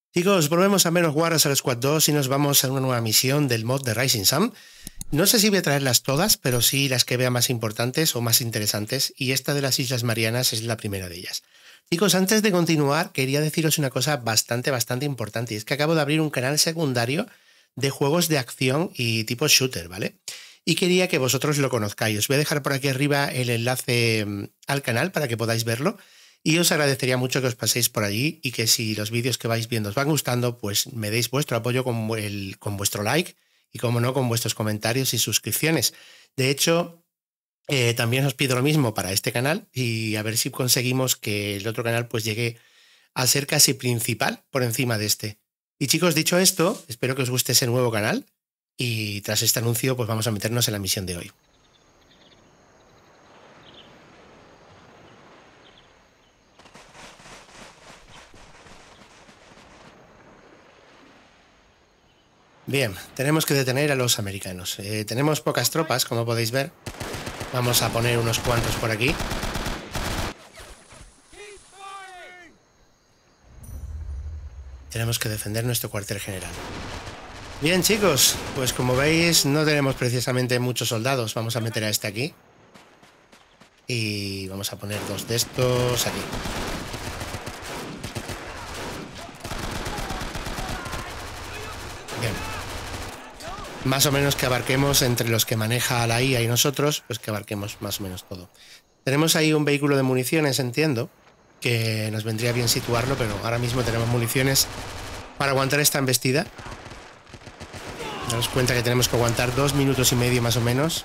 Chicos, volvemos a Menos Guarras al Squad 2 y nos vamos a una nueva misión del mod de Rising Sun. No sé si voy a traerlas todas, pero sí las que vea más importantes o más interesantes, y esta de las Islas Marianas es la primera de ellas. Chicos, antes de continuar, quería deciros una cosa bastante importante, y es que acabo de abrir un canal secundario de juegos de acción y tipo shooter, ¿vale? Y quería que vosotros lo conozcáis. Os voy a dejar por aquí arriba el enlace al canal para que podáis verlo. Y os agradecería mucho que os paséis por allí y que si los vídeos que vais viendo os van gustando, pues me deis vuestro apoyo con vuestro like y, como no, con vuestros comentarios y suscripciones. De hecho, también os pido lo mismo para este canal y a ver si conseguimos que el otro canal pues llegue a ser casi principal por encima de este. Y chicos, dicho esto, espero que os guste ese nuevo canal y tras este anuncio pues vamos a meternos en la misión de hoy. Bien, tenemos que detener a los americanos. Tenemos pocas tropas, como podéis ver. Vamos a poner unos cuantos por aquí. Tenemos que defender nuestro cuartel general. Bien, chicos, pues como veis no tenemos precisamente muchos soldados. Vamos a meter a este aquí. Y vamos a poner dos de estos aquí. Bien. Más o menos que abarquemos entre los que maneja la IA y nosotros, pues que abarquemos más o menos todo. Tenemos ahí un vehículo de municiones, entiendo, que nos vendría bien situarlo, pero ahora mismo tenemos municiones para aguantar esta embestida. Daos cuenta que tenemos que aguantar 2 minutos y medio más o menos.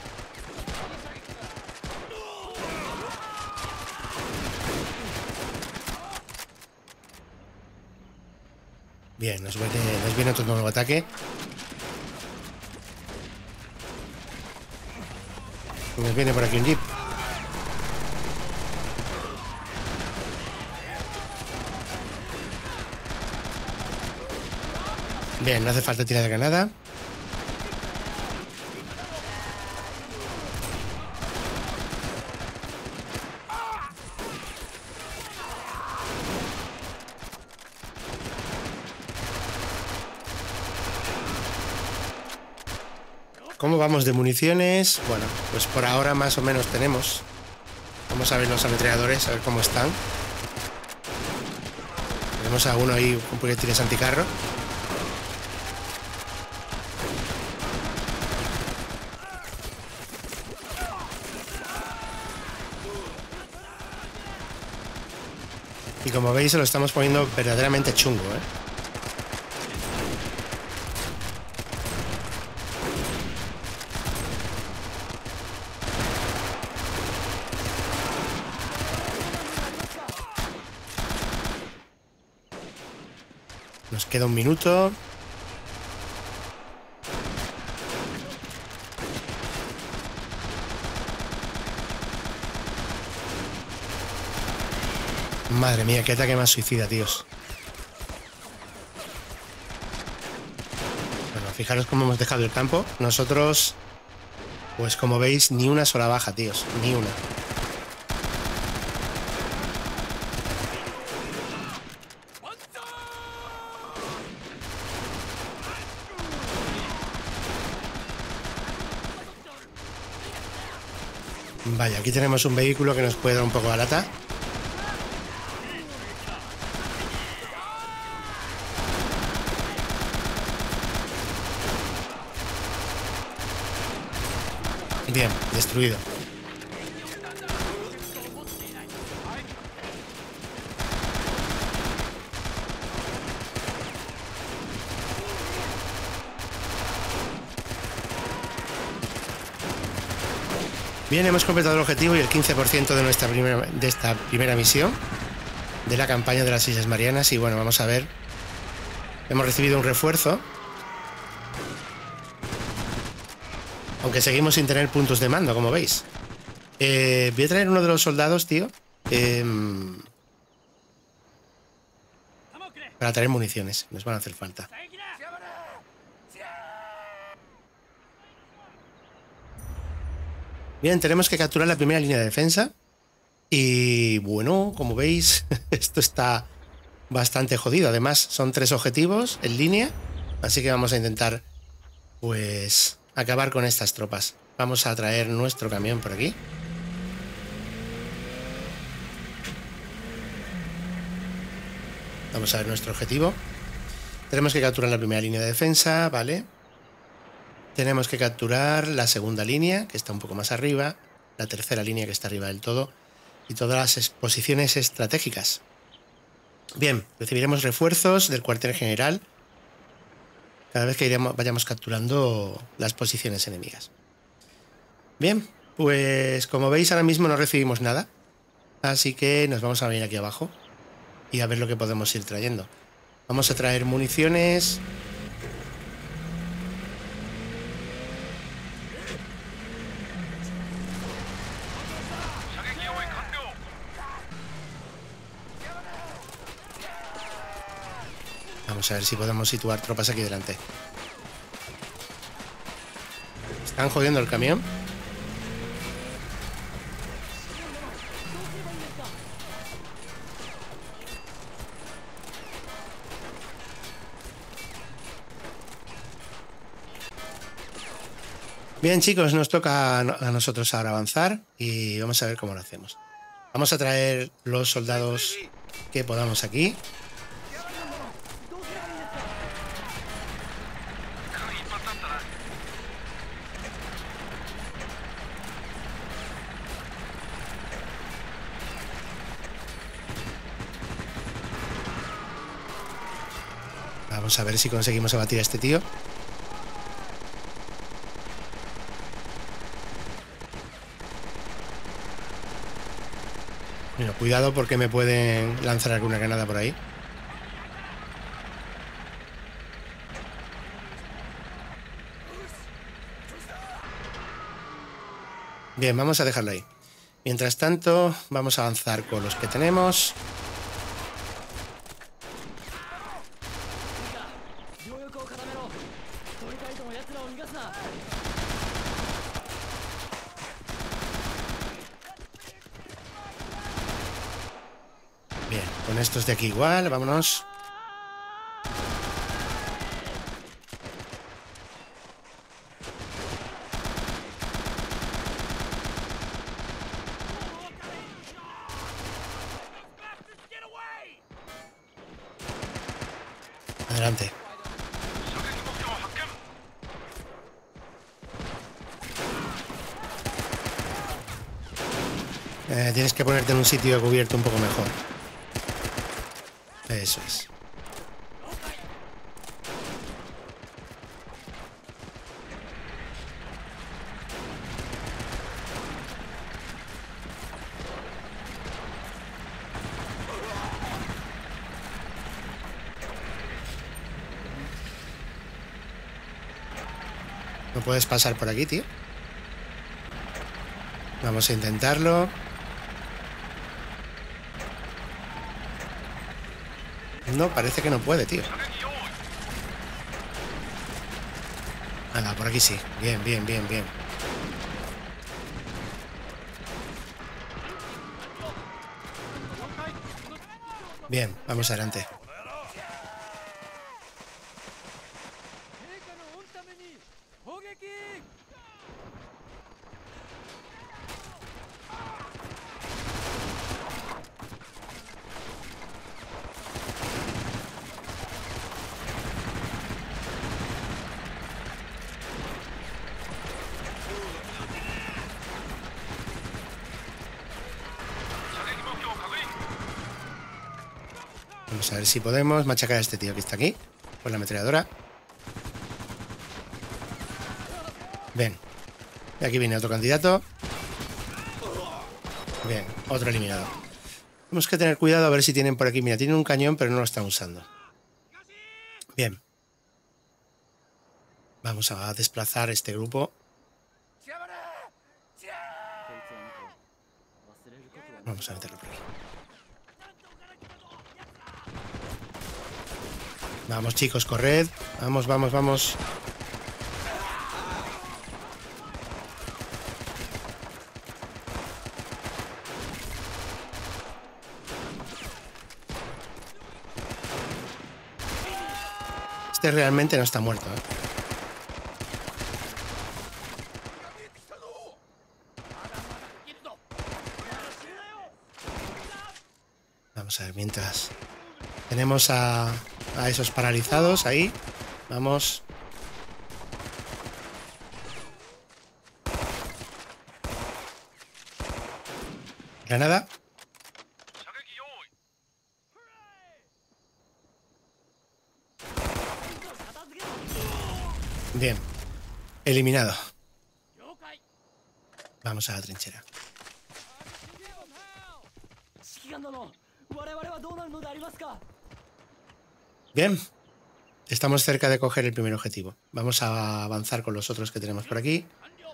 Bien, nos viene otro nuevo ataque. Nos viene por aquí un jeep. Bien, no hace falta tirar de granada. ¿Cómo vamos de municiones? Bueno, pues por ahora más o menos tenemos. Vamos a ver los ametralladores, a ver cómo están. Tenemos a uno ahí con proyectiles anticarro. Y como veis se lo estamos poniendo verdaderamente chungo, ¿eh? Nos queda un minuto. Madre mía, qué ataque más suicida, tíos. Bueno, fijaros cómo hemos dejado el campo. Nosotros, pues como veis, ni una sola baja, tíos. Ni una. Vaya, aquí tenemos un vehículo que nos puede dar un poco de lata. Bien, destruido. Bien, hemos completado el objetivo y el 15% de esta primera misión de la campaña de las Islas Marianas. Y bueno, vamos a ver. Hemos recibido un refuerzo. Aunque seguimos sin tener puntos de mando, como veis. Voy a traer uno de los soldados, tío. Para traer municiones. Nos van a hacer falta. Bien, tenemos que capturar la primera línea de defensa. Y bueno, como veis, esto está bastante jodido. Además, son 3 objetivos en línea, así que vamos a intentar, pues, acabar con estas tropas. Vamos a traer nuestro camión por aquí. Vamos a ver nuestro objetivo. Tenemos que capturar la primera línea de defensa, ¿vale? Tenemos que capturar la segunda línea, que está un poco más arriba, la tercera línea, que está arriba del todo, y todas las posiciones estratégicas. Bien, recibiremos refuerzos del cuartel general cada vez que vayamos capturando las posiciones enemigas. Bien, pues como veis ahora mismo no recibimos nada, así que nos vamos a venir aquí abajo y a ver lo que podemos ir trayendo. Vamos a traer municiones. Vamos a ver si podemos situar tropas aquí delante. Están jodiendo el camión. Bien, chicos, nos toca a nosotros ahora avanzar y vamos a ver cómo lo hacemos. Vamos a traer los soldados que podamos aquí. Vamos a ver si conseguimos abatir a este tío. Bueno, cuidado porque me pueden lanzar alguna granada por ahí. Bien, vamos a dejarlo ahí. Mientras tanto, vamos a avanzar con los que tenemos. Bien, con estos de aquí igual, vámonos. Adelante. Tienes que ponerte en un sitio cubierto un poco mejor. Eso es. No puedes pasar por aquí, tío. Vamos a intentarlo. No, parece que no puede, tío. Nada, por aquí sí. Bien, bien, bien, bien. Bien, vamos adelante. Vamos a ver si podemos machacar a este tío que está aquí con la ametralladora. Bien. Y aquí viene otro candidato. Bien, otro eliminado. Tenemos que tener cuidado a ver si tienen por aquí. Mira, tienen un cañón, pero no lo están usando. Bien. Vamos a desplazar este grupo. Vamos a meterlo por aquí. Vamos, chicos, corred. Vamos, vamos, vamos. Este realmente no está muerto, ¿eh? Vamos a ver, mientras tenemos a esos paralizados ahí. Vamos. Granada. Bien. Eliminado. Vamos a la trinchera. Bien. Estamos cerca de coger el primer objetivo. Vamos a avanzar con los otros que tenemos por aquí.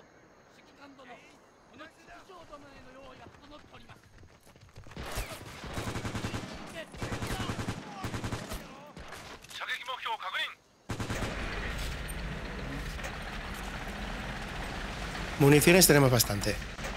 Municiones tenemos bastante.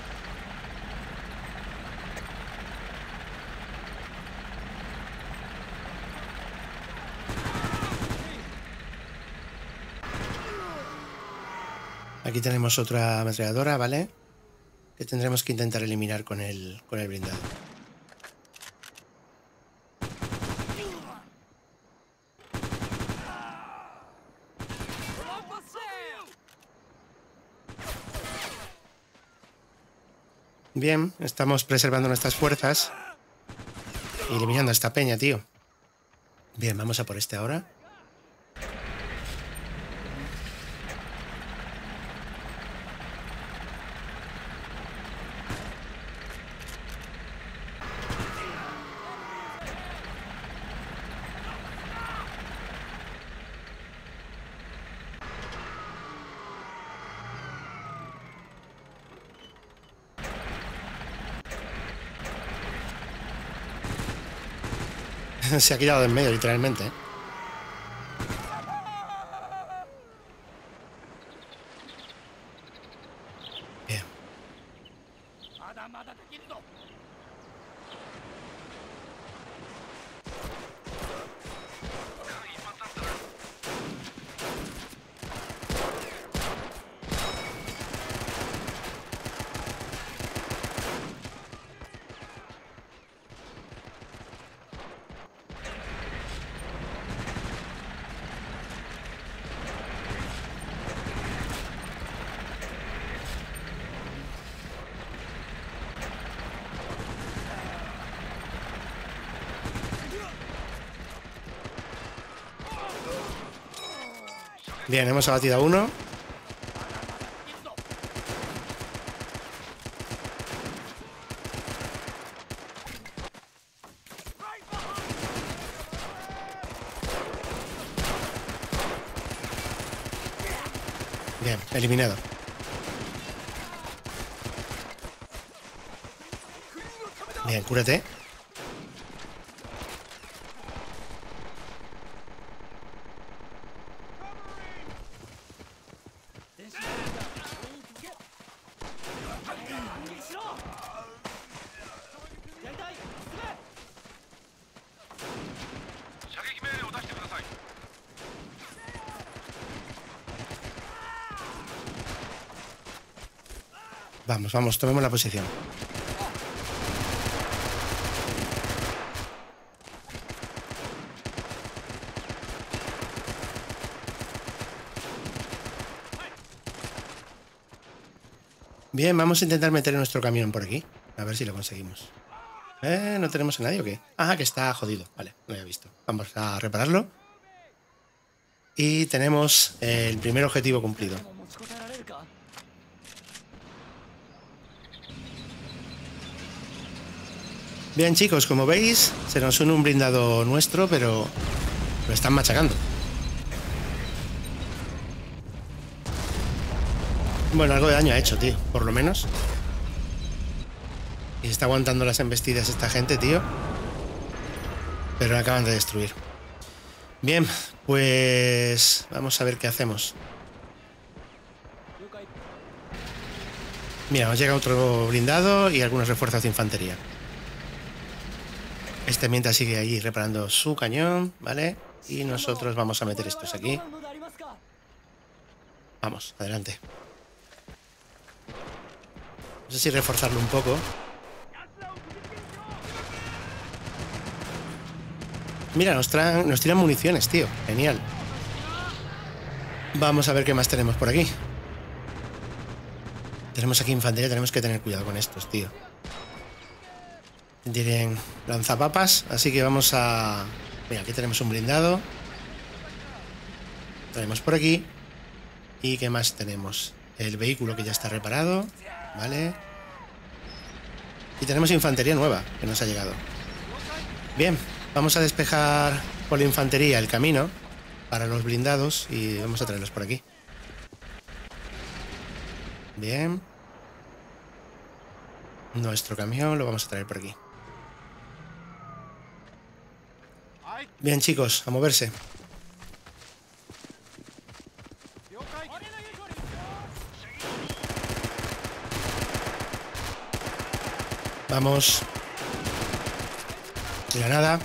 Aquí tenemos otra ametralladora, ¿vale? Que tendremos que intentar eliminar con el blindado. Bien, estamos preservando nuestras fuerzas y eliminando a esta peña, tío. Bien, vamos a por este ahora. Se ha quedado en medio, literalmente, ¿eh? Bien. Bien, hemos abatido a uno. Bien, eliminado. Bien, cúrate. Vamos, vamos, tomemos la posición. Bien, vamos a intentar meter nuestro camión por aquí. A ver si lo conseguimos. ¿No tenemos a nadie o qué? Ah, que está jodido. Vale, no lo había visto. Vamos a repararlo. Y tenemos el primer objetivo cumplido. Bien, chicos, como veis, se nos une un blindado nuestro, pero lo están machacando. Bueno, algo de daño ha hecho, tío, por lo menos. Y se está aguantando las embestidas esta gente, tío. Pero la acaban de destruir. Bien, pues vamos a ver qué hacemos. Mira, nos llega otro blindado y algunos refuerzos de infantería. Este mientras sigue allí reparando su cañón, ¿vale? Y nosotros vamos a meter estos aquí. Vamos, adelante. No sé si reforzarlo un poco. Mira, nos tiran municiones, tío. Genial. Vamos a ver qué más tenemos por aquí. Tenemos aquí infantería, tenemos que tener cuidado con estos, tío. Tienen lanzapapas, así que vamos a... Mira, aquí tenemos un blindado. Traemos por aquí. ¿Y qué más tenemos? El vehículo que ya está reparado. Vale. Y tenemos infantería nueva que nos ha llegado. Bien, vamos a despejar por la infantería el camino para los blindados y vamos a traerlos por aquí. Bien. Nuestro camión lo vamos a traer por aquí. Bien, chicos, a moverse. Vamos. Granada.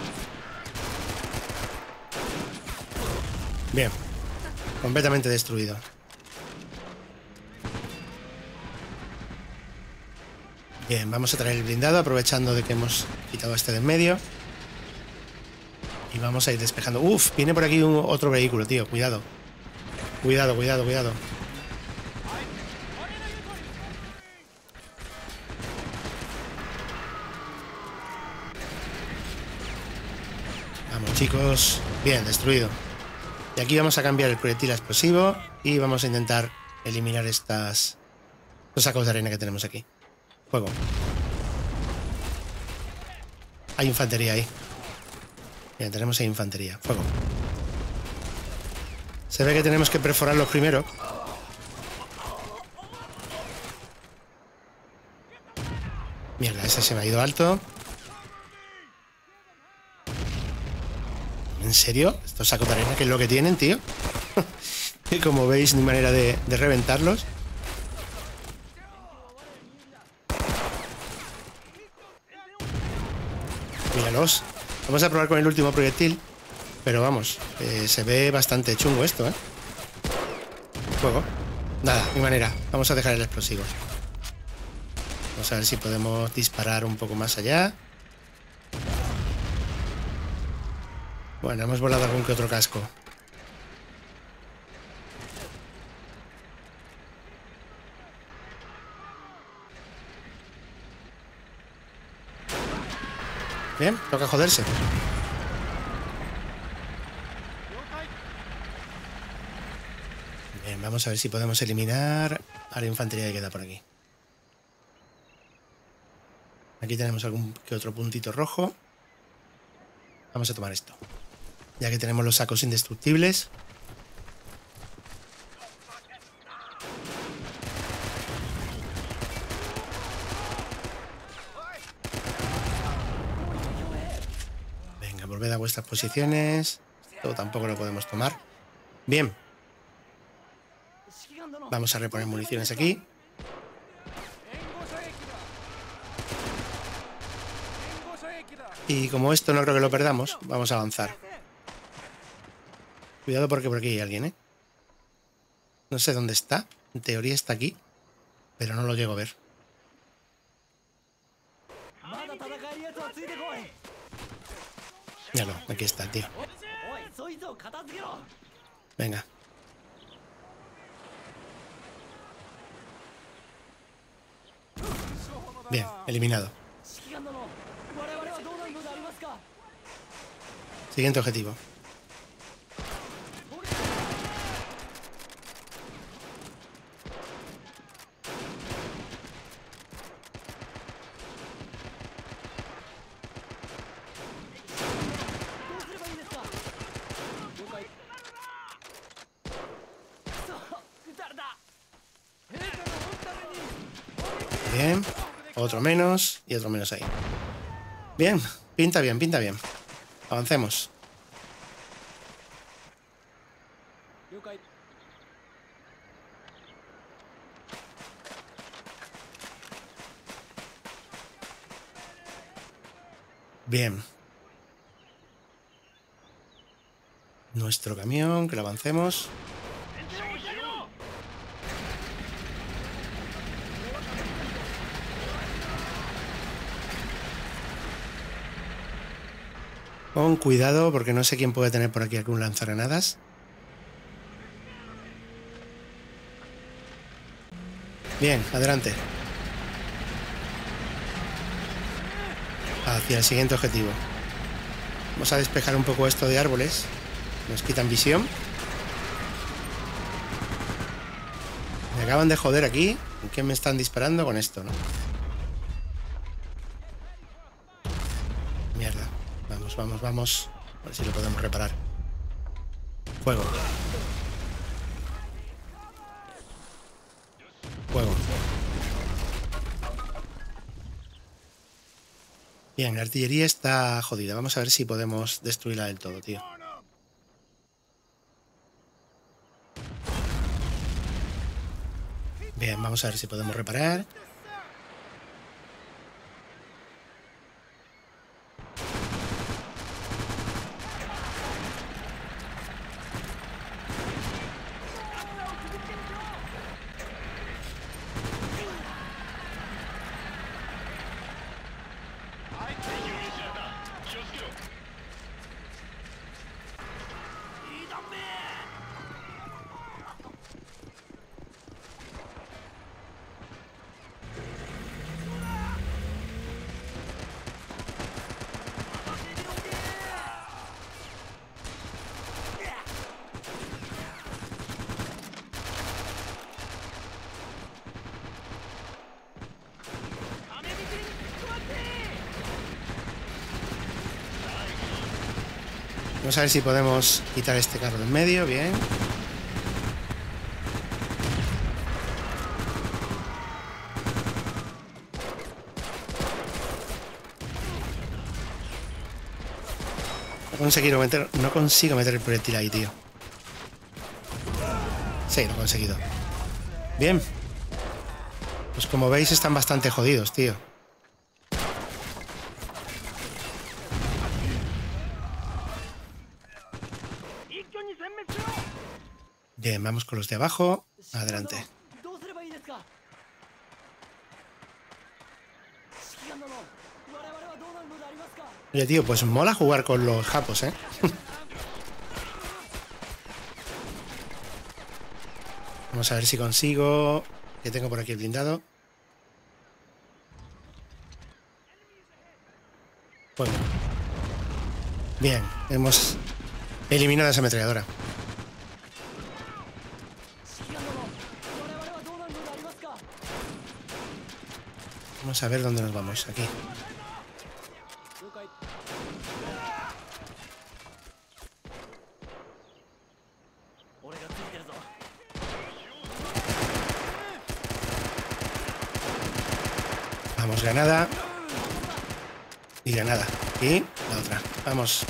Bien. Completamente destruido. Bien, vamos a traer el blindado aprovechando de que hemos quitado este de en medio. Y vamos a ir despejando. Uf, viene por aquí otro vehículo, tío. Cuidado. Cuidado, cuidado, cuidado. Vamos, chicos. Bien, destruido. Y aquí vamos a cambiar el proyectil a explosivo y vamos a intentar eliminar estos sacos de arena que tenemos aquí. Fuego. Hay infantería ahí. Bien, tenemos ahí infantería. Fuego. Se ve que tenemos que perforarlos primero. Mierda, ese se me ha ido alto. ¿En serio? Estos sacos de arena, ¿qué es lo que tienen, tío? Y como veis, no hay manera de reventarlos. Míralos. Vamos a probar con el último proyectil. Pero vamos, se ve bastante chungo esto, ¿eh? Fuego. Nada, ni manera. Vamos a dejar el explosivo. Vamos a ver si podemos disparar un poco más allá. Bueno, hemos volado algún que otro casco. Bien, toca joderse. Bien, vamos a ver si podemos eliminar a la infantería que queda por aquí. Aquí tenemos algún que otro puntito rojo. Vamos a tomar esto. Ya que tenemos los sacos indestructibles. Venga, volved a vuestras posiciones. Esto tampoco lo podemos tomar. Bien. Vamos a reponer municiones aquí. Y como esto no creo que lo perdamos, vamos a avanzar. Cuidado porque por aquí hay alguien, ¿eh? No sé dónde está. En teoría está aquí. Pero no lo llego a ver. Ya no, aquí está, tío. Venga. Bien, eliminado. Siguiente objetivo. Bien. Otro menos y otro menos ahí. Bien, pinta bien, pinta bien. Avancemos. Bien. Nuestro camión, que lo avancemos. Con cuidado, porque no sé quién puede tener por aquí algún lanzagranadas. Bien, adelante. Hacia el siguiente objetivo. Vamos a despejar un poco esto de árboles. Nos quitan visión. Me acaban de joder aquí. ¿En qué me están disparando con esto, no? Mierda. Vamos, vamos, vamos. A ver si lo podemos reparar. Fuego. Fuego. Bien, la artillería está jodida. Vamos a ver si podemos destruirla del todo, tío. Bien, vamos a ver si podemos reparar. Vamos a ver si podemos quitar este carro de en medio. Bien. No consigo meter el proyectil ahí, tío. Sí, lo he conseguido. Bien. Pues como veis están bastante jodidos, tío. Bien, vamos con los de abajo. Adelante. Oye, tío, pues mola jugar con los japos, ¿eh? Vamos a ver si consigo... Que tengo por aquí el blindado. Fuego. Bien, hemos eliminado esa ametralladora. Vamos a ver dónde nos vamos. Aquí. Vamos, granada. Y granada. Y la otra. Vamos.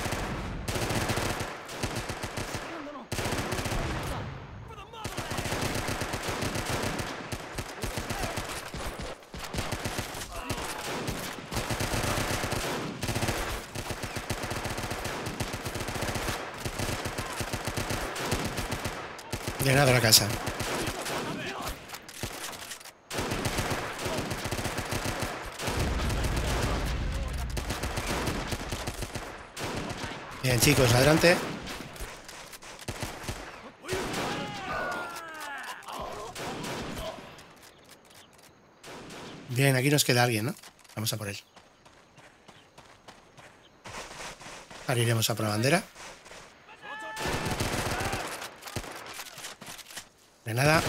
Granada a la casa. Bien, chicos, adelante. Bien, aquí nos queda alguien, ¿no? Vamos a por él. Ahora iremos a por la bandera. Granada.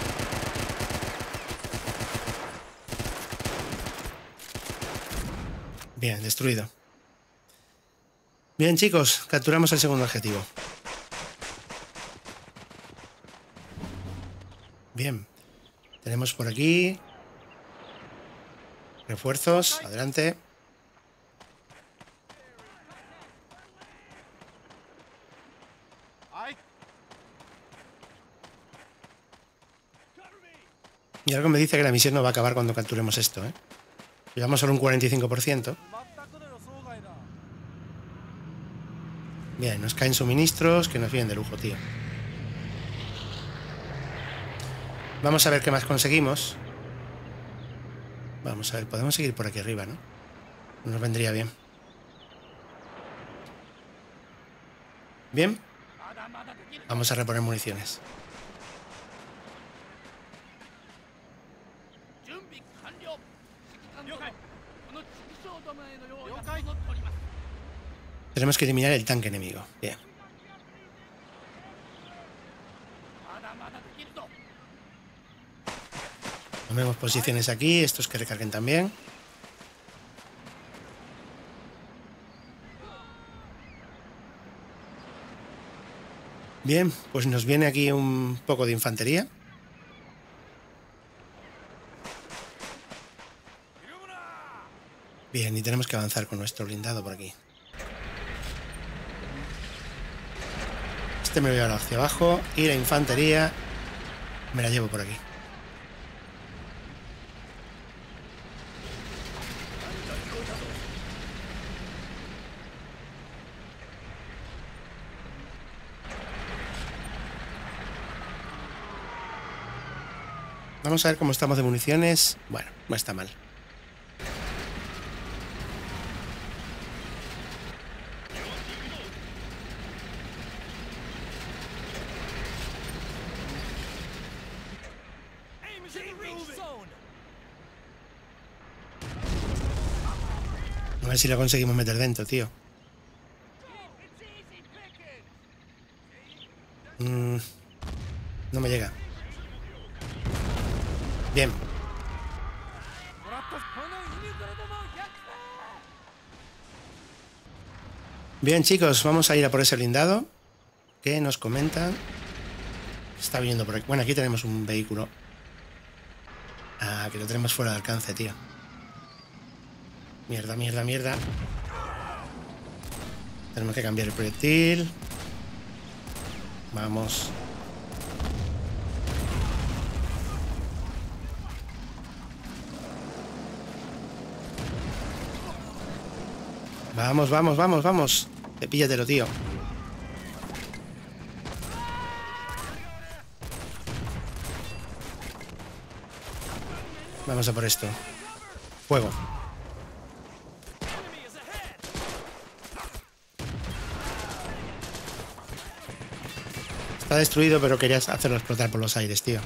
Bien, destruido. Bien, chicos, capturamos el segundo objetivo. Bien. Tenemos por aquí refuerzos. Adelante. Y algo me dice que la misión no va a acabar cuando capturemos esto, ¿eh? Llevamos solo un 45%. Bien, nos caen suministros que nos vienen de lujo, tío. Vamos a ver qué más conseguimos. Vamos a ver, podemos seguir por aquí arriba, ¿no? Nos vendría bien. Bien. Vamos a reponer municiones. Tenemos que eliminar el tanque enemigo. Bien. Tomemos posiciones aquí, estos que recarguen también. Bien, pues nos viene aquí un poco de infantería. Bien, y tenemos que avanzar con nuestro blindado por aquí. Este me lo voy ahora hacia abajo y la infantería me la llevo por aquí. Vamos a ver cómo estamos de municiones. Bueno, no está mal. A ver si lo conseguimos meter dentro, tío. No me llega. Bien. Bien, chicos, vamos a ir a por ese blindado. ¿Qué nos comentan? Está viniendo por aquí. Bueno, aquí tenemos un vehículo. Ah, que lo tenemos fuera de alcance, tío. Mierda, mierda, mierda. Tenemos que cambiar el proyectil. Vamos. Vamos, vamos, vamos, vamos. Píllatelo, tío. Vamos a por esto. Fuego. Está destruido, pero querías hacerlo explotar por los aires, tío.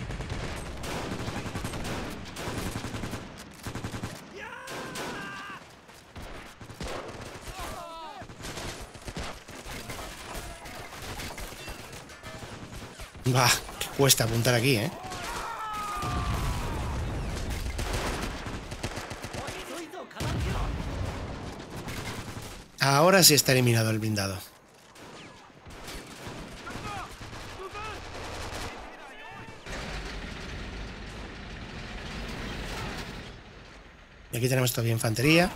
Bah, que cuesta apuntar aquí, ¿eh? Ahora sí está eliminado el blindado. Y aquí tenemos todavía infantería.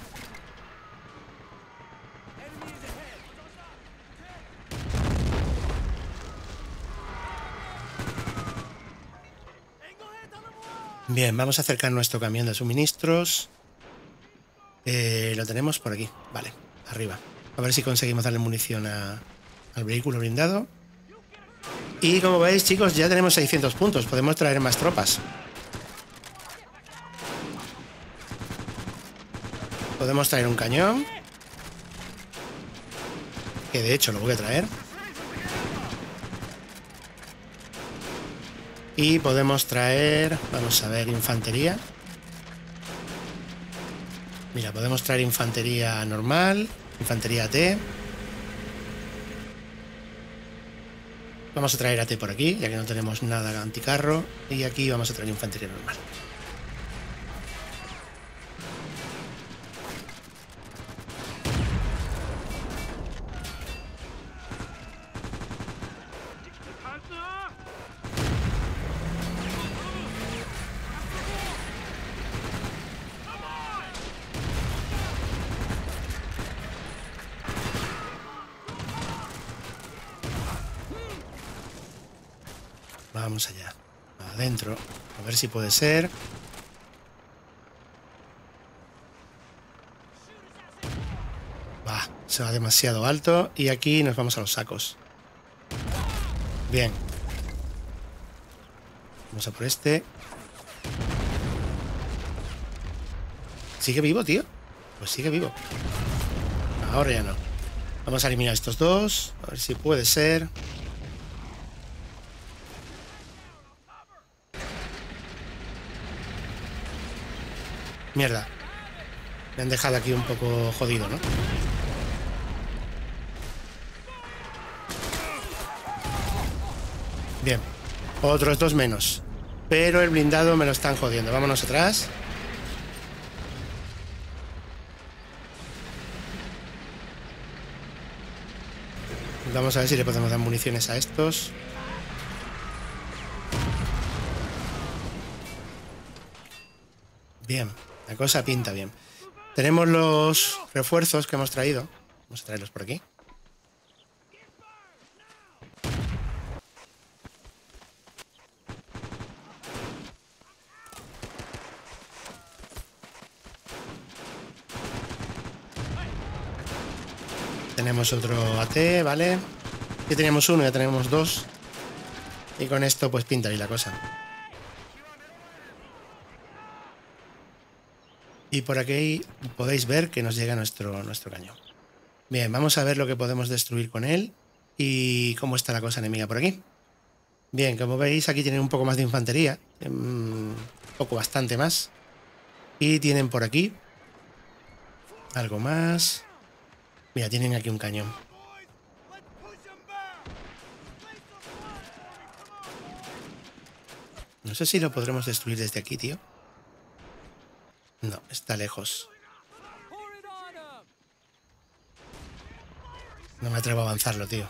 Bien, vamos a acercar nuestro camión de suministros. Lo tenemos por aquí. Vale, arriba. A ver si conseguimos darle munición al vehículo blindado. Y como veis, chicos, ya tenemos 600 puntos. Podemos traer más tropas. Podemos traer un cañón. Que de hecho lo voy a traer. Y podemos traer, vamos a ver, infantería. Mira, podemos traer infantería normal, infantería AT. Vamos a traer AT por aquí, ya que no tenemos nada anticarro. Y aquí vamos a traer infantería normal. Vamos allá, adentro, a ver si puede ser. Se va demasiado alto y aquí nos vamos a los sacos. Bien. Vamos a por este. ¿Sigue vivo, tío? Pues sigue vivo. Ahora ya no. Vamos a eliminar a estos dos. A ver si puede ser. Mierda. Me han dejado aquí un poco jodido, ¿no? Bien. Otros dos menos. Pero el blindado me lo están jodiendo. Vámonos atrás. Vamos a ver si le podemos dar municiones a estos. Bien. La cosa pinta bien. Tenemos los refuerzos que hemos traído. Vamos a traerlos por aquí. Tenemos otro AT, ¿vale? Ya teníamos uno, ya tenemos dos. Y con esto pues pinta ahí la cosa. Y por aquí podéis ver que nos llega nuestro cañón. Bien, vamos a ver lo que podemos destruir con él. Y cómo está la cosa enemiga por aquí. Bien, como veis aquí tienen un poco más de infantería. Un poco, bastante más. Y tienen por aquí algo más. Mira, tienen aquí un cañón. No sé si lo podremos destruir desde aquí, tío. No, está lejos. No me atrevo a avanzarlo, tío.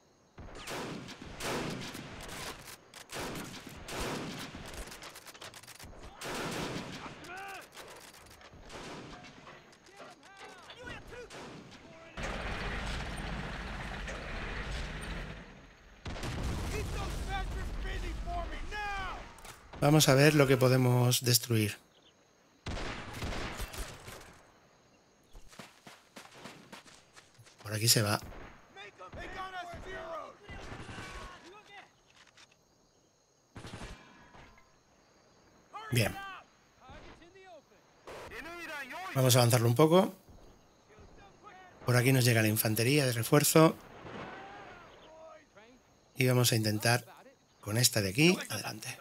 Vamos a ver lo que podemos destruir. Por aquí se va. Bien. Vamos a avanzarlo un poco. Por aquí nos llega la infantería de refuerzo. Y vamos a intentar con esta de aquí, adelante.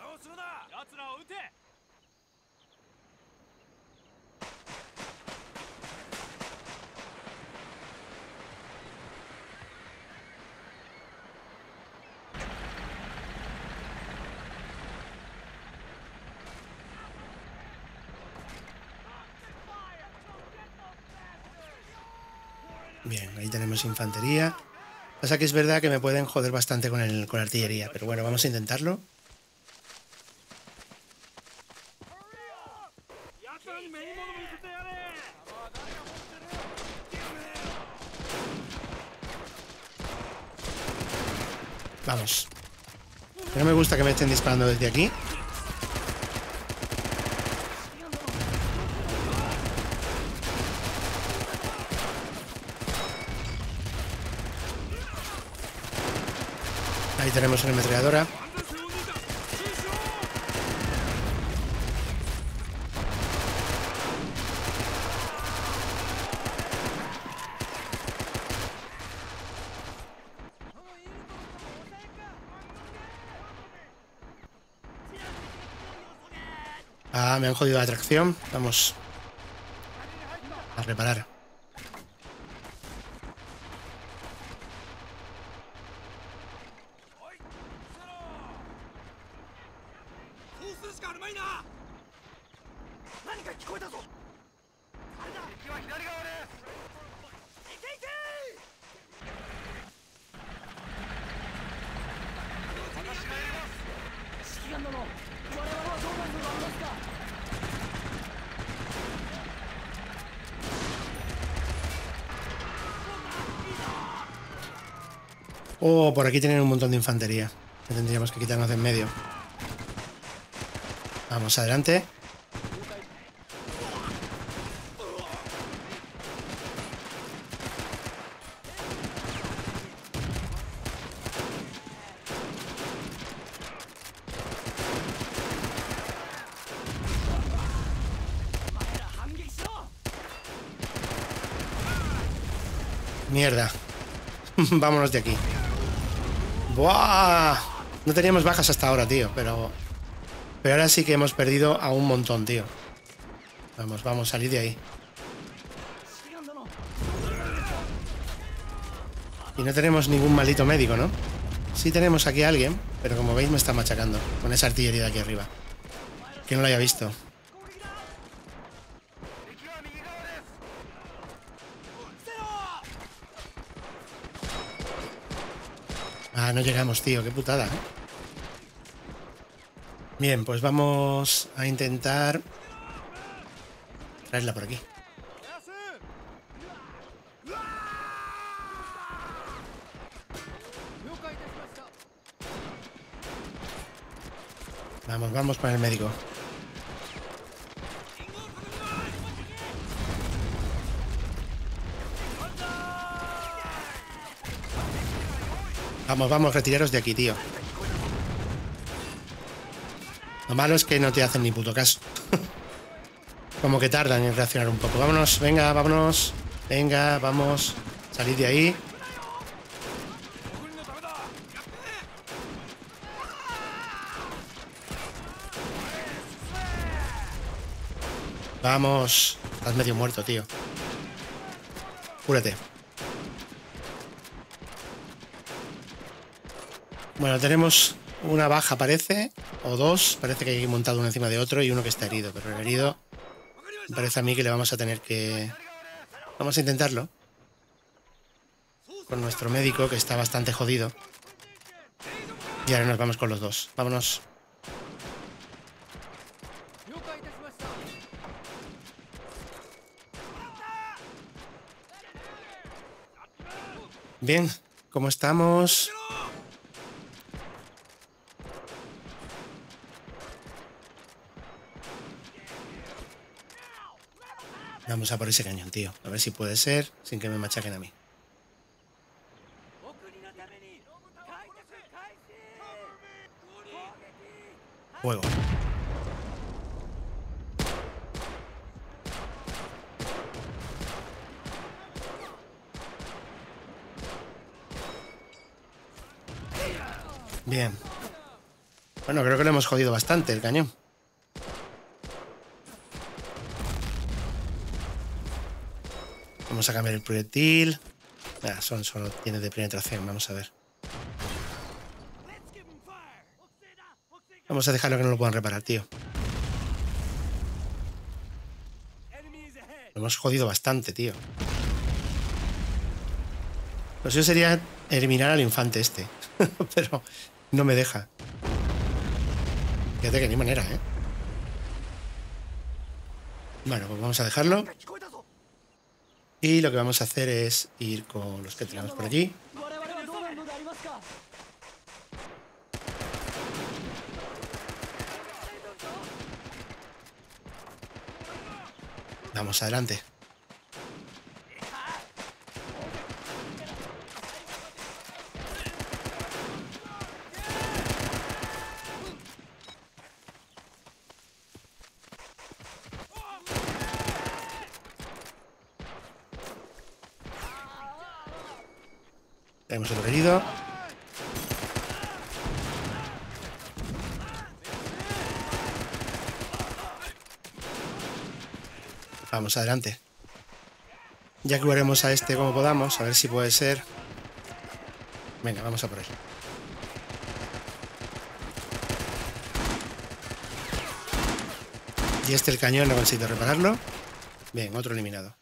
Bien, ahí tenemos infantería. Pasa que es verdad que me pueden joder bastante con la artillería, pero bueno, vamos a intentarlo. Vamos. No me gusta que me estén disparando desde aquí. Ahí tenemos una ametralladora. Ah, me han jodido la tracción. Vamos a reparar. Oh, por aquí tienen un montón de infantería que tendríamos que quitarnos de en medio. Vamos, adelante. Mierda. Vámonos de aquí. ¡Buah! No teníamos bajas hasta ahora, tío, pero ahora sí que hemos perdido a un montón, tío. Vamos, vamos, salir de ahí. Y no tenemos ningún maldito médico, ¿no? Sí tenemos aquí a alguien, pero como veis me está machacando con esa artillería de aquí arriba. Que no lo haya visto. Ah, no llegamos, tío, qué putada, ¿eh? Bien, pues vamos a intentar traerla por aquí. Vamos, vamos con el médico. Vamos, vamos, retiraros de aquí, tío. Lo malo es que no te hacen ni puto caso. Como que tardan en reaccionar un poco. Vámonos, venga, vámonos. Venga, vamos. Salid de ahí. Vamos. Estás medio muerto, tío. Cúrate. Bueno, tenemos una baja, parece. O dos. Parece que hay montado uno encima de otro y uno que está herido. Pero el herido... Me parece a mí que le vamos a tener que... Vamos a intentarlo. Con nuestro médico, que está bastante jodido. Y ahora nos vamos con los dos. Vámonos. Bien, ¿cómo estamos? Vamos a por ese cañón, tío. A ver si puede ser sin que me machaquen a mí. Fuego. Bien. Bueno, creo que lo hemos jodido bastante el cañón. Vamos a cambiar el proyectil. Solo tiene de penetración, vamos a ver. Vamos a dejarlo que no lo puedan reparar, tío. Lo hemos jodido bastante, tío. Lo suyo sería eliminar al infante este. Pero no me deja. Fíjate que ni manera, ¿eh? Bueno, pues vamos a dejarlo. Y lo que vamos a hacer es ir con los que tenemos por allí. Vamos adelante. Tenemos el herido. Vamos adelante. Ya curaremos a este como podamos, a ver si puede ser. Venga, vamos a por él. Y este el cañón, no consigo repararlo. Bien, otro eliminado.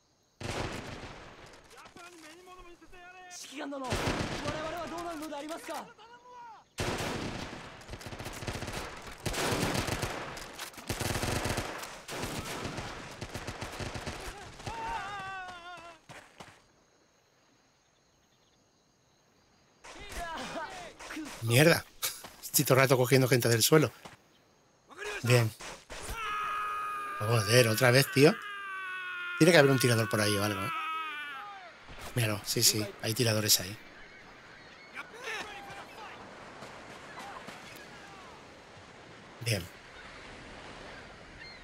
Mierda. Estoy todo el rato cogiendo gente del suelo. Bien. Joder, otra vez, tío. Tiene que haber un tirador por ahí o algo, ¿eh? Míralo, sí, sí. Hay tiradores ahí. Bien.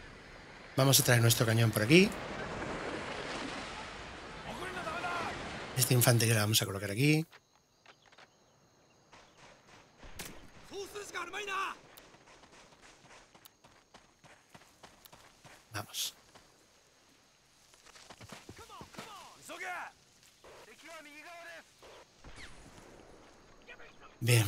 Vamos a traer nuestro cañón por aquí. Esta infantería la vamos a colocar aquí. Vamos. Bien.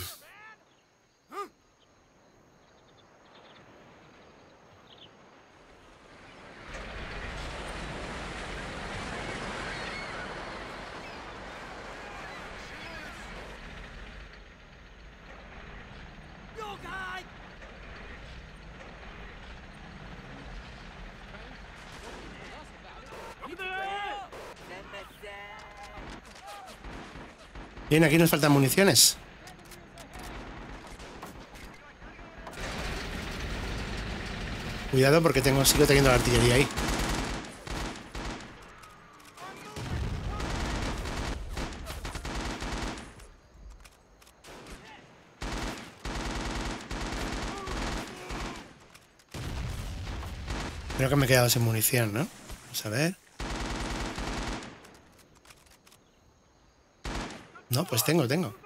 Bien, aquí nos faltan municiones. Cuidado porque sigo teniendo la artillería ahí. Creo que me he quedado sin munición, ¿no? Vamos a ver. No, pues tengo.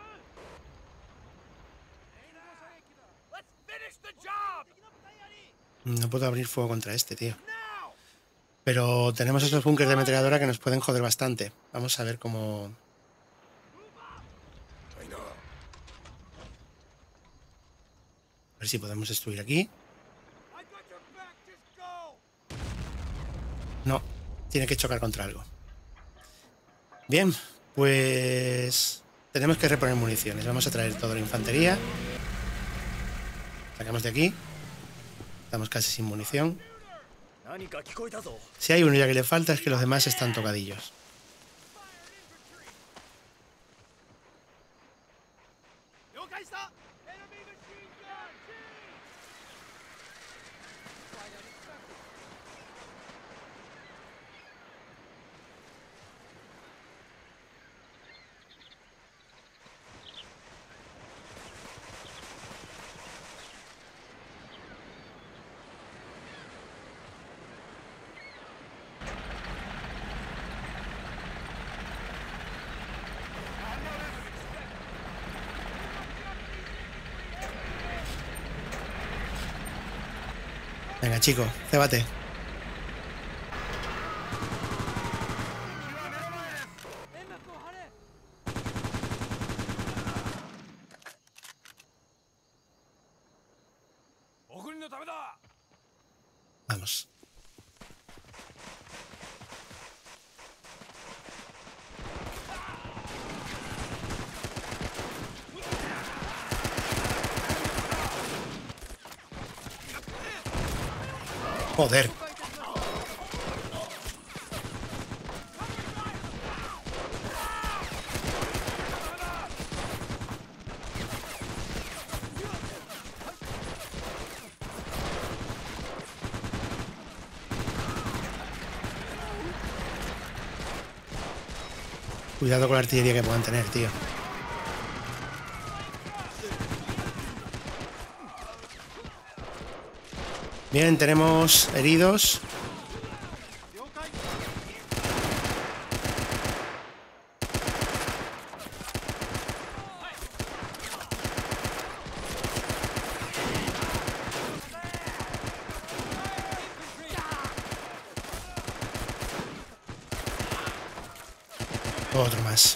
No puedo abrir fuego contra este, tío. Pero tenemos estos búnkers de ametralladora que nos pueden joder bastante. Vamos a ver cómo... A ver si podemos destruir aquí. No, tiene que chocar contra algo. Bien, pues... tenemos que reponer municiones. Vamos a traer toda la infantería. Sacamos de aquí. Estamos casi sin munición. Si hay uno ya que le falta es que los demás están tocadillos. Venga, chico, cébate. Vamos. Joder. Cuidado con la artillería que puedan tener, tío. Bien, tenemos heridos. Otro más.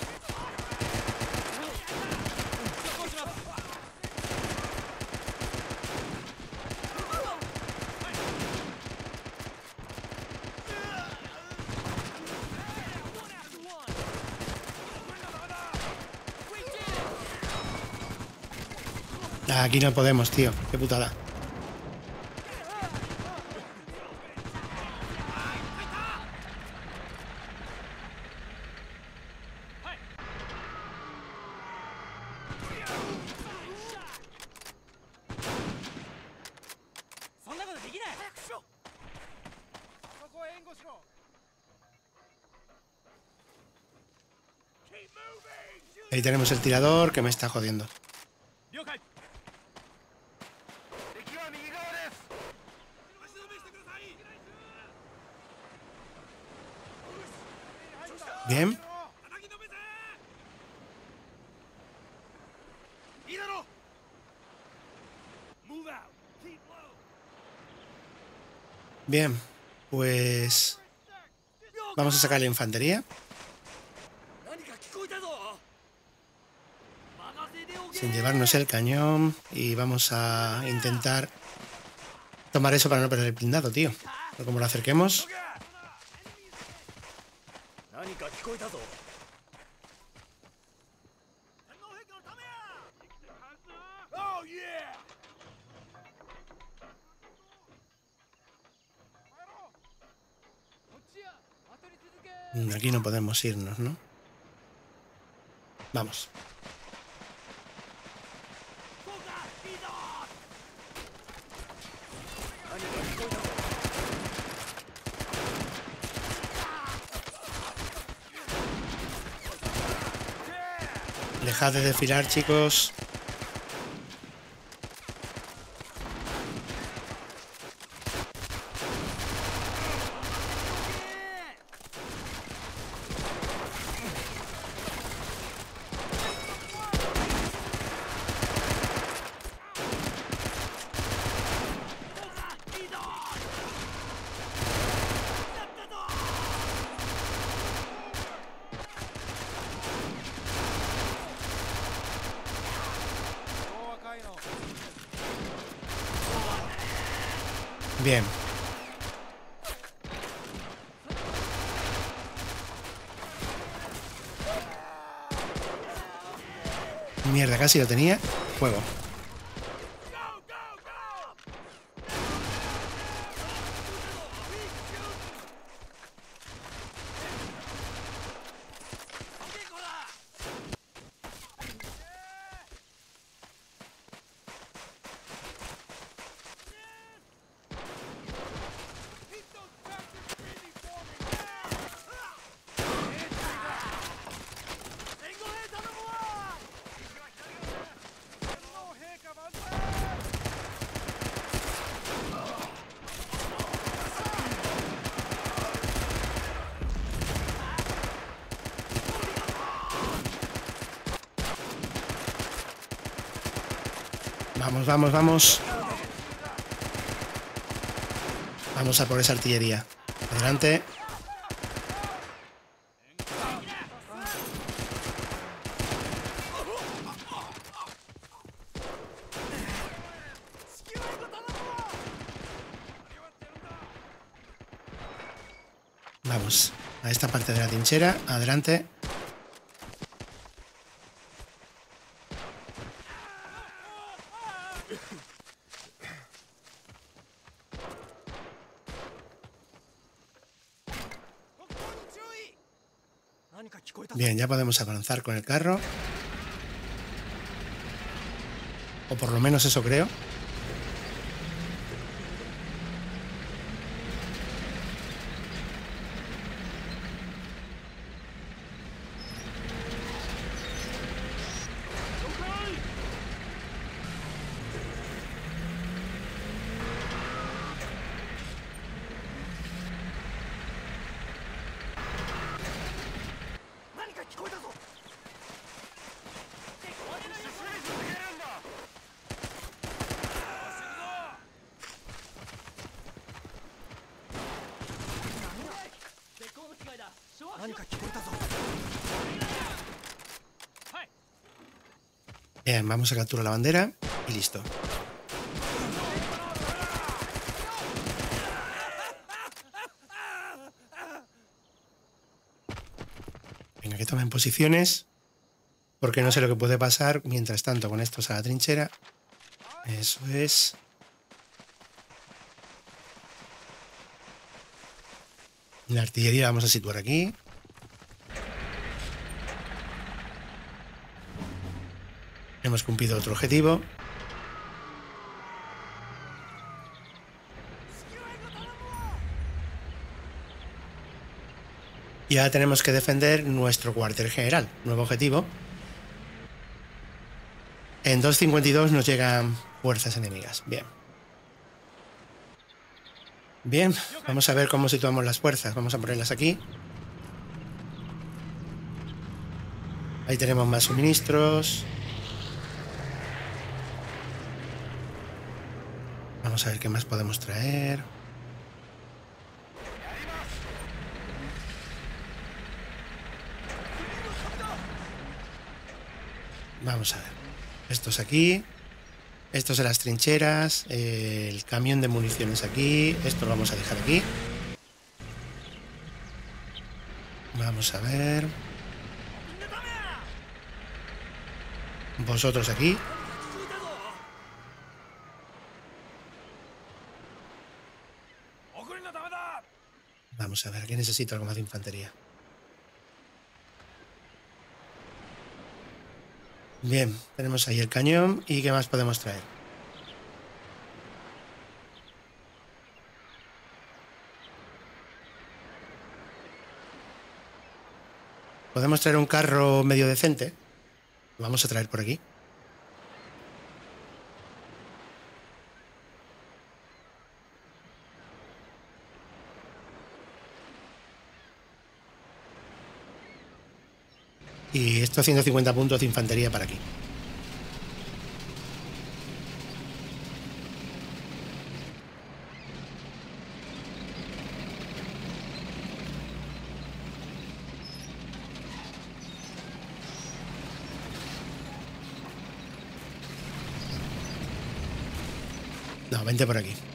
Aquí no podemos, tío. Qué putada. Ahí tenemos el tirador que me está jodiendo. Bien. Bien, pues vamos a sacar la infantería. Sin llevarnos el cañón. Y vamos a intentar tomar eso para no perder el blindado, tío. Pero como lo acerquemos... Aquí no podemos irnos, ¿no? Vamos. Dejad de desfilar, chicos. Bien. Mierda, casi lo tenía. Fuego. Vamos, vamos, vamos. Vamos a por esa artillería. Adelante. Vamos a esta parte de la trinchera. Adelante. Bien, ya podemos avanzar con el carro. O por lo menos eso creo. Bien, vamos a capturar la bandera y listo. Venga, que tomen posiciones, porque no sé lo que puede pasar mientras tanto con estos a la trinchera. Eso es. La artillería la vamos a situar aquí. Hemos cumplido otro objetivo. Y ahora tenemos que defender nuestro cuartel general. Nuevo objetivo. En 2:52 nos llegan fuerzas enemigas. Bien. Bien, vamos a ver cómo situamos las fuerzas. Vamos a ponerlas aquí. Ahí tenemos más suministros. Vamos a ver qué más podemos traer. Vamos a ver. Estos aquí. Estos de las trincheras. El camión de municiones aquí. Esto lo vamos a dejar aquí. Vamos a ver. Vosotros aquí. Vamos a ver, aquí necesito algo más de infantería. Bien, tenemos ahí el cañón. ¿Y qué más podemos traer? Podemos traer un carro medio decente. Lo vamos a traer por aquí. Y estos 150 puntos de infantería para aquí. No, vente por aquí.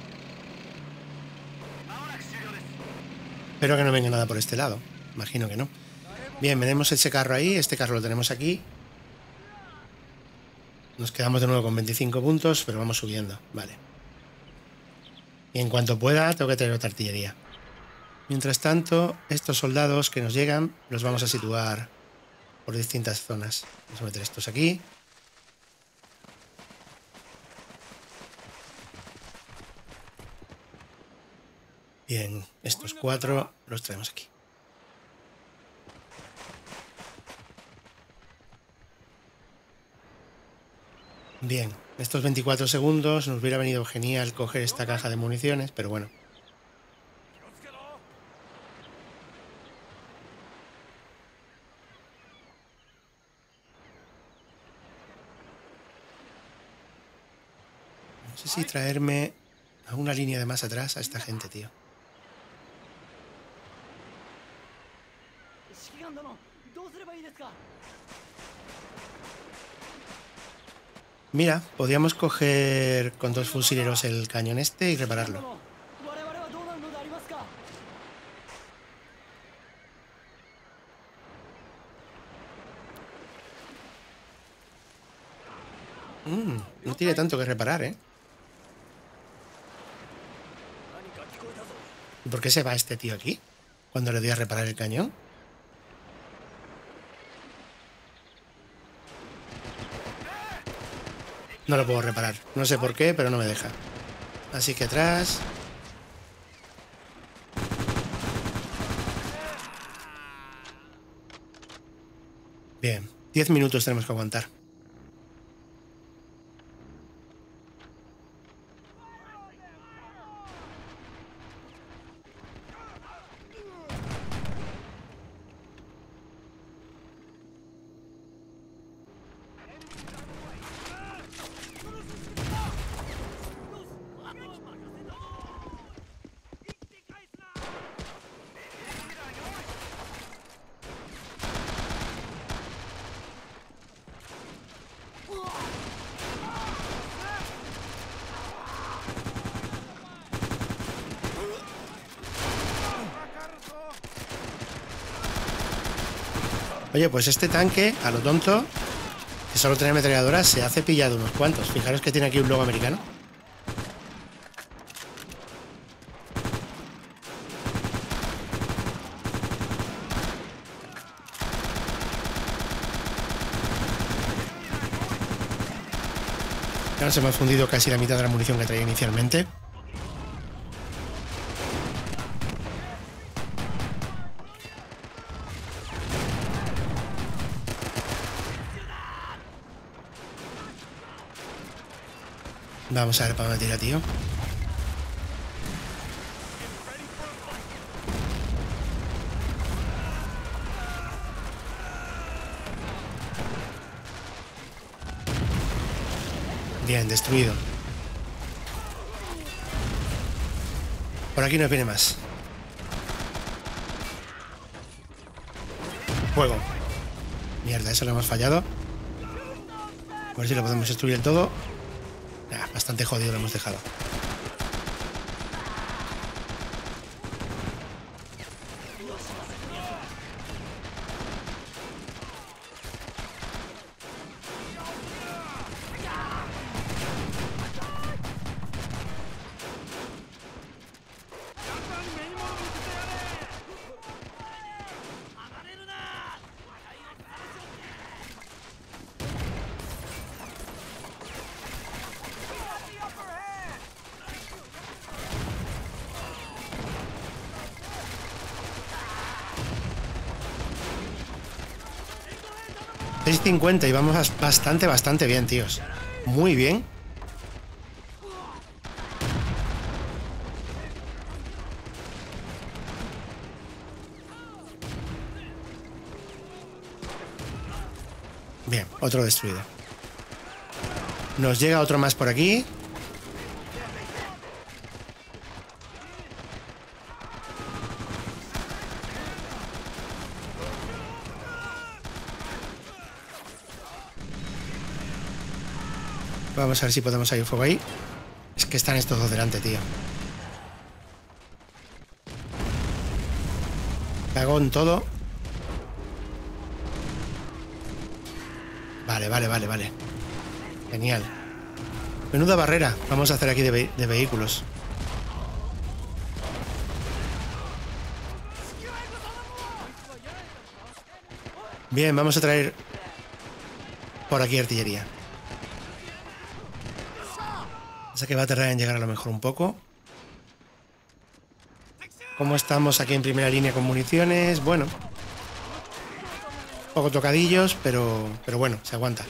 Espero que no venga nada por este lado. Imagino que no. Bien, tenemos ese carro ahí. Este carro lo tenemos aquí. Nos quedamos de nuevo con 25 puntos, pero vamos subiendo. Vale. Y en cuanto pueda, tengo que traer otra artillería. Mientras tanto, estos soldados que nos llegan los vamos a situar por distintas zonas. Vamos a meter estos aquí. Bien, estos 4 los traemos aquí. Bien, estos 24 segundos nos hubiera venido genial coger esta caja de municiones, pero bueno. No sé si traerme a una línea de más atrás a esta gente, tío. Mira, podríamos coger con 2 fusileros el cañón este y repararlo. No tiene tanto que reparar, ¿eh? ¿Y por qué se va este tío aquí? Cuando le doy a reparar el cañón. No lo puedo reparar. No sé por qué, pero no me deja. Así que atrás. Bien, 10 minutos tenemos que aguantar. Oye, pues este tanque, a lo tonto, que solo tiene ametralladora, se ha cepillado unos cuantos. Fijaros que tiene aquí un logo americano. Ahora se me ha fundido casi la mitad de la munición que traía inicialmente. Vamos a ver para dónde tira, tío. Bien, destruido. Por aquí nos viene más. Fuego. Mierda, eso lo hemos fallado. A ver si lo podemos destruir del todo. Bastante jodido lo hemos dejado. .50 y vamos bastante bien, tíos. Muy bien. Bien, otro destruido. Nos llega otro más por aquí. Vamos a ver si podemos salir fuego ahí. Es que están estos dos delante, tío. Cagón todo. Vale. Genial. Menuda barrera vamos a hacer aquí de vehículos. Bien, vamos a traer por aquí artillería. Sé que va a tardar en llegar a lo mejor un poco. ¿Cómo estamos aquí en primera línea con municiones? Bueno. Un poco tocadillos, pero bueno, se aguanta.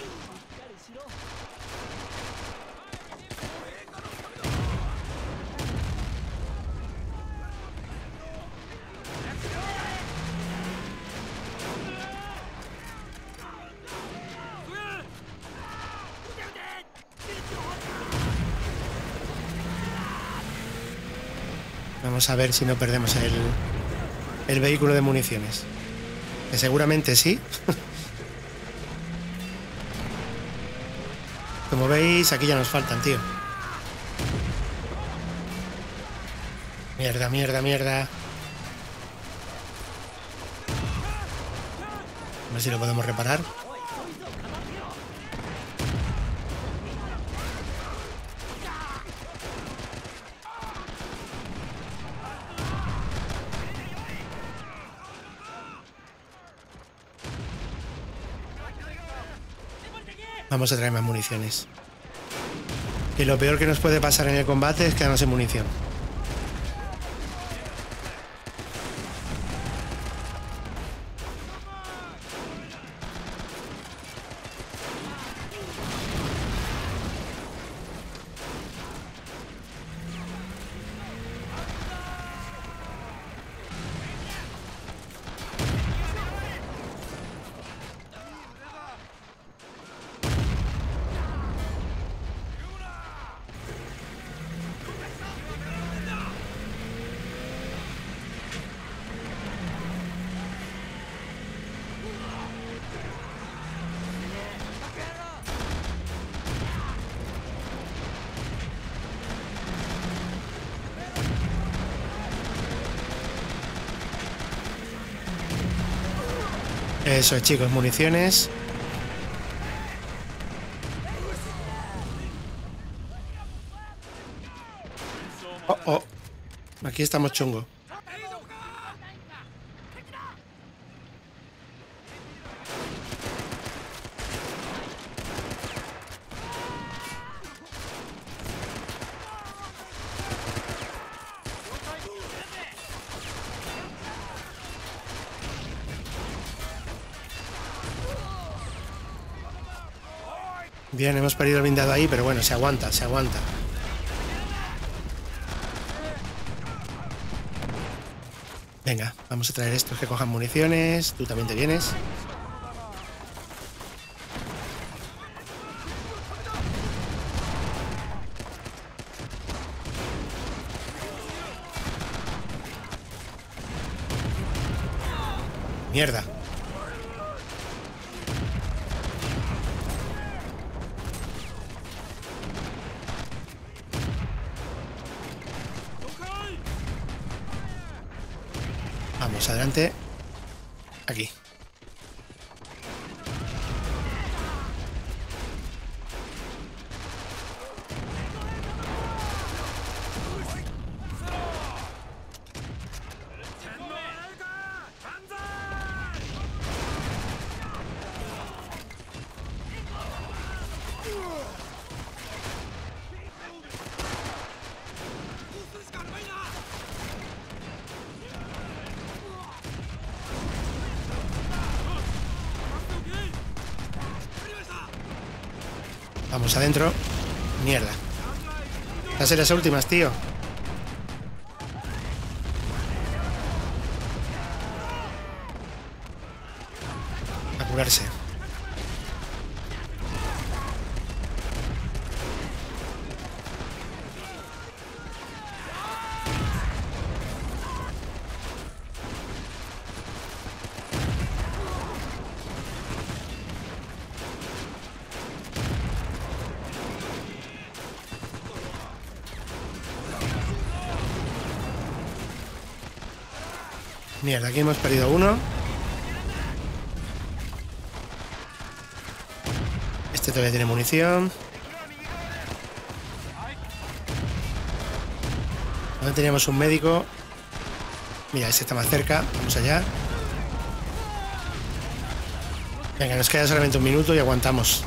Vamos a ver si no perdemos el vehículo de municiones. Que seguramente sí. Como veis, aquí ya nos faltan, tío. Mierda. A ver si lo podemos reparar. Vamos a traer más municiones. Y lo peor que nos puede pasar en el combate es quedarnos sin munición. Eso es, chicos, municiones. Oh. Aquí estamos chungo. Bien, hemos perdido el blindado ahí, pero bueno, se aguanta. Venga, vamos a traer estos que cojan municiones. Tú también te vienes. Mierda. Vamos, adelante. Aquí. Vamos adentro. Mierda. Las las últimas, tío. A curarse. Mierda, aquí hemos perdido uno. Este todavía tiene munición. Ahora teníamos un médico. Mira, este está más cerca. Vamos allá. Venga, nos queda solamente un minuto y aguantamos.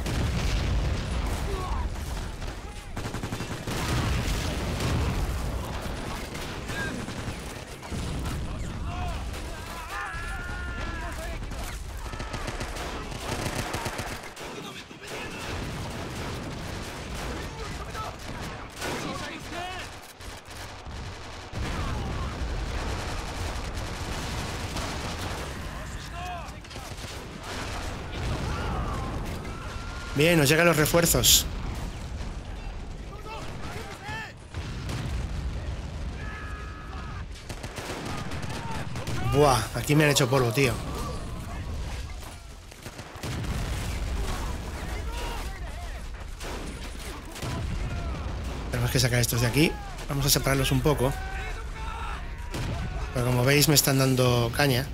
Bien, nos llegan los refuerzos. Buah, aquí me han hecho polvo, tío. Tenemos que sacar estos de aquí. Vamos a separarlos un poco. Pero como veis me están dando caña.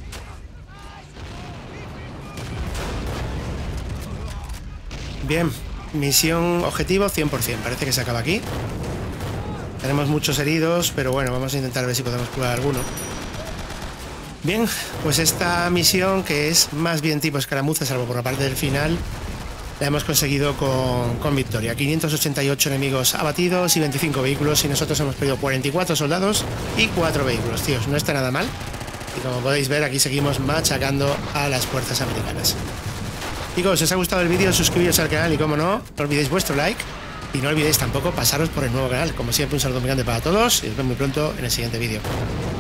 Bien, misión objetivo 100%. Parece que se acaba aquí. Tenemos muchos heridos, pero bueno, vamos a intentar ver si podemos curar alguno. Bien, pues esta misión, que es más bien tipo escaramuza, salvo por la parte del final, la hemos conseguido con victoria. 588 enemigos abatidos y 25 vehículos, y nosotros hemos perdido 44 soldados y 4 vehículos, tíos. No está nada mal. Y como podéis ver, aquí seguimos machacando a las fuerzas americanas. Chicos, si os ha gustado el vídeo, suscribiros al canal y, como no, no olvidéis vuestro like. Y no olvidéis tampoco pasaros por el nuevo canal. Como siempre, un saludo muy grande para todos y nos vemos muy pronto en el siguiente vídeo.